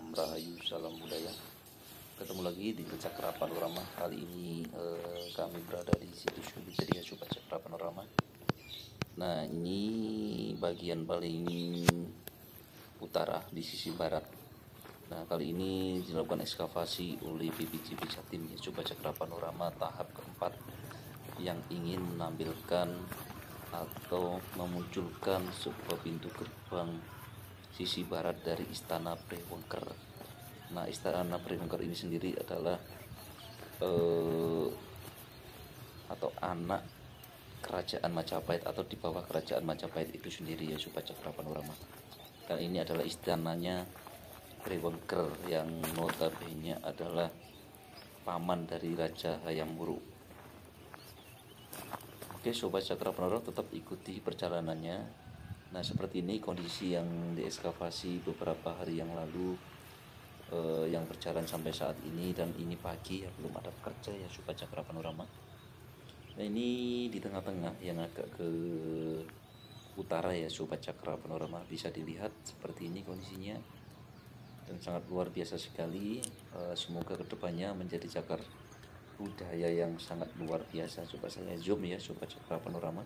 Rahayu, salam budaya. Ketemu lagi di Cakra Panorama. Kali ini kami berada di situs Wikipedia Sobat Cakra Panorama. Nah, ini bagian paling utara di sisi barat. Nah, kali ini dilakukan ekskavasi oleh BPJB Jatim ya Sobat Cakra Panorama tahap keempat yang ingin menampilkan atau memunculkan sebuah pintu gerbang sisi barat dari Istana Brewengker. Nah, Istana Brewengker ini sendiri adalah atau anak Kerajaan Majapahit atau di bawah Kerajaan Majapahit itu sendiri ya Sobat Cakra Panorama. Dan ini adalah istananya Brewengker yang notabene adalah paman dari Raja Hayam Wuruk. Oke Sobat Cakra Panorama, tetap ikuti perjalanannya. Nah, seperti ini kondisi yang diekskavasi beberapa hari yang lalu yang berjalan sampai saat ini, dan ini pagi ya, belum ada pekerja ya Sobat Cakra Panorama. Nah, ini di tengah-tengah yang agak ke utara ya Sobat Cakra Panorama, bisa dilihat seperti ini kondisinya dan sangat luar biasa sekali. Semoga kedepannya menjadi cagar budaya yang sangat luar biasa. Coba saya zoom ya Sobat Cakra Panorama.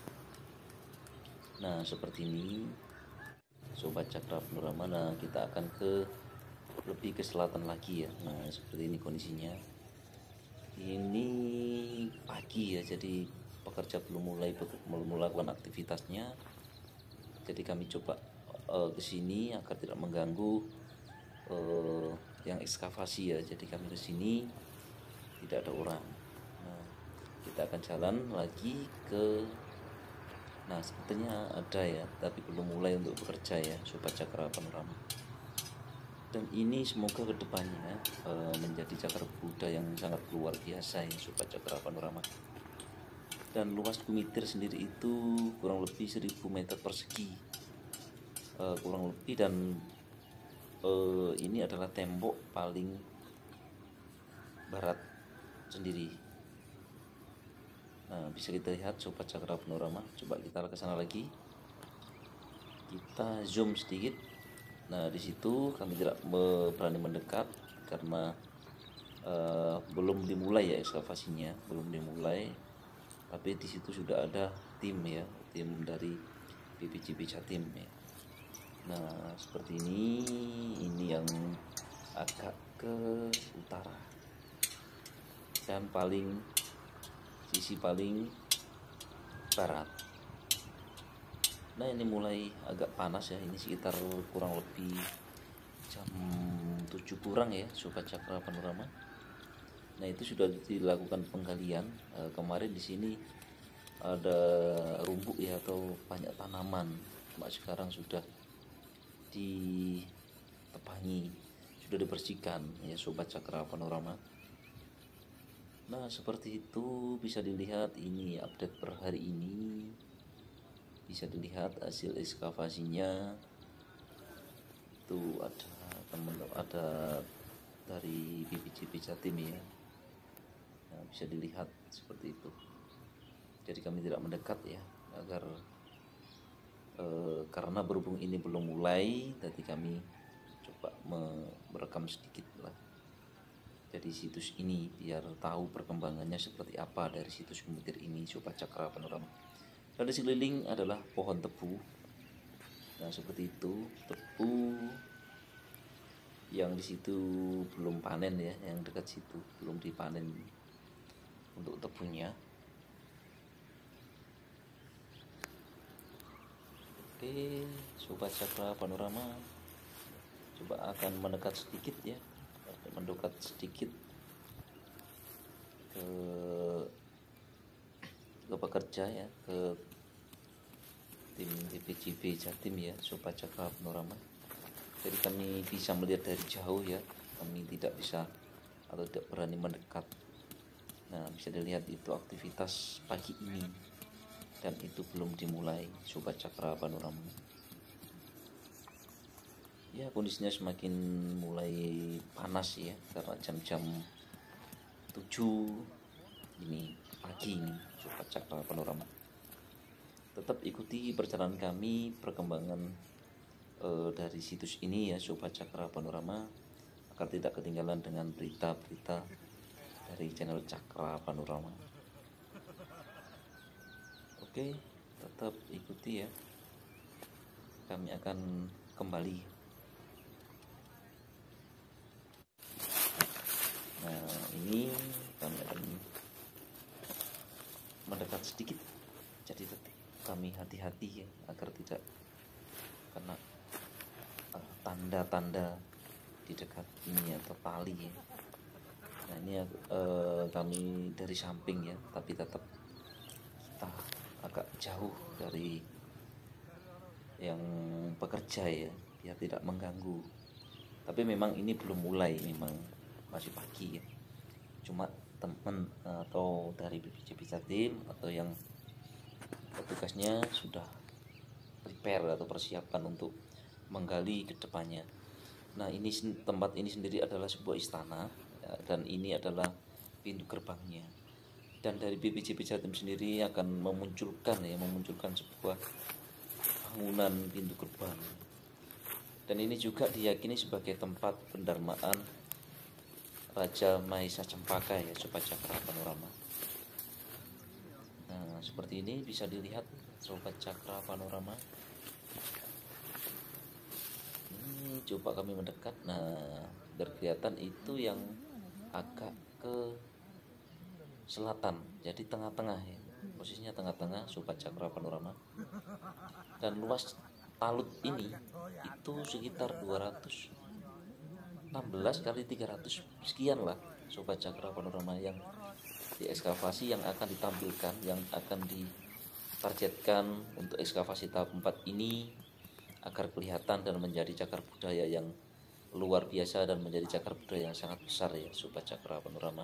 Nah, seperti ini Sobat Cakra Panorama. Nah, kita akan lebih ke selatan lagi ya. Nah, seperti ini kondisinya. Ini pagi ya, jadi pekerja belum melakukan aktivitasnya. Jadi kami coba ke sini agar tidak mengganggu yang ekskavasi ya. Jadi kami ke sini tidak ada orang. Nah, kita akan jalan lagi ke. Nah, sepertinya ada ya, tapi belum mulai untuk bekerja ya Sobat Cakra Panorama. Dan ini semoga kedepannya menjadi cagar budaya yang sangat luar biasa ya Sobat Cakra Panorama. Dan luas Gumitir sendiri itu kurang lebih 1000 meter persegi, kurang lebih. Dan ini adalah tembok paling barat sendiri. Nah, bisa kita lihat Sobat Cakra Panorama. Coba kita ke sana lagi. Kita zoom sedikit. Nah, di situ kami tidak berani mendekat karena belum dimulai ya ekskavasinya, belum dimulai. Tapi di situ sudah ada tim ya, tim dari BPJB Jatim ya. Nah, seperti ini yang agak ke utara dan sisi paling barat. Nah, ini mulai agak panas ya, ini sekitar kurang lebih jam 7 kurang ya Sobat Cakra Panorama. Nah, itu sudah dilakukan penggalian. Kemarin di sini ada rumput ya atau banyak tanaman, cuma sekarang sudah ditebangi, sudah dibersihkan ya Sobat Cakra Panorama. Nah, seperti itu bisa dilihat ini update per hari ini. Bisa dilihat hasil ekskavasinya. Itu ada dari BPJB Jatim ya. Nah, bisa dilihat seperti itu. Jadi kami tidak mendekat ya, agar karena berhubung ini belum mulai, jadi kami coba merekam sedikit lah jadi situs ini biar tahu perkembangannya seperti apa dari situs Gumitir ini Sobat Cakra Panorama. Dan di sekeliling adalah pohon tebu. Nah, seperti itu, tebu yang di situ belum panen ya, yang dekat situ belum dipanen untuk tebunya. Oke, Sobat Cakra Panorama, coba akan mendekat sedikit ya, mendekat sedikit ke pekerja ya, ke tim BPJB Jatim ya Sobat Cakra Panorama. Jadi kami bisa melihat dari jauh ya, kami tidak bisa atau tidak berani mendekat. Nah, bisa dilihat itu aktivitas pagi ini dan itu belum dimulai Sobat Cakra Panorama. Ya, kondisinya semakin mulai panas ya, karena jam-jam 7 ini pagi ini Sobat Cakra Panorama. Tetap ikuti perjalanan kami, perkembangan dari situs ini ya Sobat Cakra Panorama, agar tidak ketinggalan dengan berita-berita dari channel Cakra Panorama. Oke, tetap ikuti ya, kami akan kembali. Nah, ini kami akan mendekat sedikit, jadi kami hati-hati ya, agar tidak kena tanda-tanda di dekat ini atau tali ya. Nah ini kami dari samping ya, tapi tetap kita agak jauh dari yang bekerja ya, biar tidak mengganggu. Tapi memang ini belum mulai, memang masih pagi ya. Cuma teman atau dari BPJB Jatim atau yang petugasnya sudah prepare atau persiapkan untuk menggali ke depannya. Nah ini tempat ini sendiri adalah sebuah istana ya, dan ini adalah pintu gerbangnya. Dan dari BPJB Jatim sendiri akan memunculkan sebuah bangunan pintu gerbang. Dan ini juga diyakini sebagai tempat pendarmaan Raja Mahesa Cempaka ya Sobat Cakra Panorama. Nah seperti ini bisa dilihat Sobat Cakra Panorama. Ini coba kami mendekat. Nah berkelihatan itu yang agak ke selatan, jadi tengah-tengah ya, posisinya tengah-tengah Sobat Cakra Panorama. Dan luas talut ini itu sekitar 216 kali 300 sekian lah Sobat Cakra Panorama yang diekskavasi, yang akan ditampilkan, yang akan ditargetkan untuk ekskavasi tahap 4 ini agar kelihatan dan menjadi cagar budaya yang luar biasa dan menjadi cagar budaya yang sangat besar ya Sobat Cakra Panorama.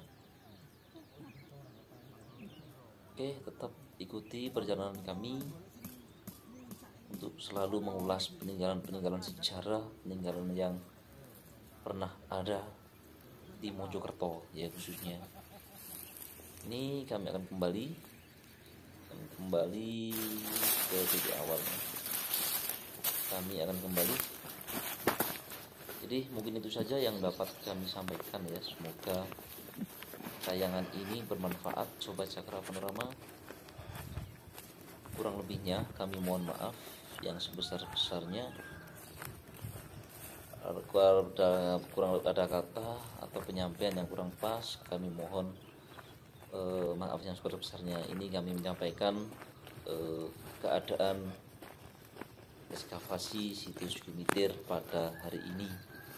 Oke, tetap ikuti perjalanan kami untuk selalu mengulas peninggalan-peninggalan sejarah, peninggalan yang pernah ada di Mojokerto ya khususnya. Ini kami akan kembali ke titik awalnya. Kami akan kembali. Jadi mungkin itu saja yang dapat kami sampaikan ya. Semoga tayangan ini bermanfaat Sobat Cakra Panorama. Kurang lebihnya kami mohon maaf yang sebesar-besarnya. Kurang ada kata atau penyampaian yang kurang pas, kami mohon maaf yang sebesar-besarnya. Ini kami menyampaikan keadaan ekskavasi situs Gumitir pada hari ini.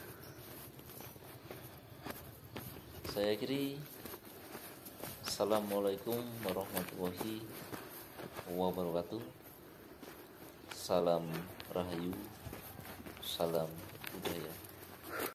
Saya akhiri. Assalamualaikum warahmatullahi wabarakatuh. Salam Rahayu, salam budaya.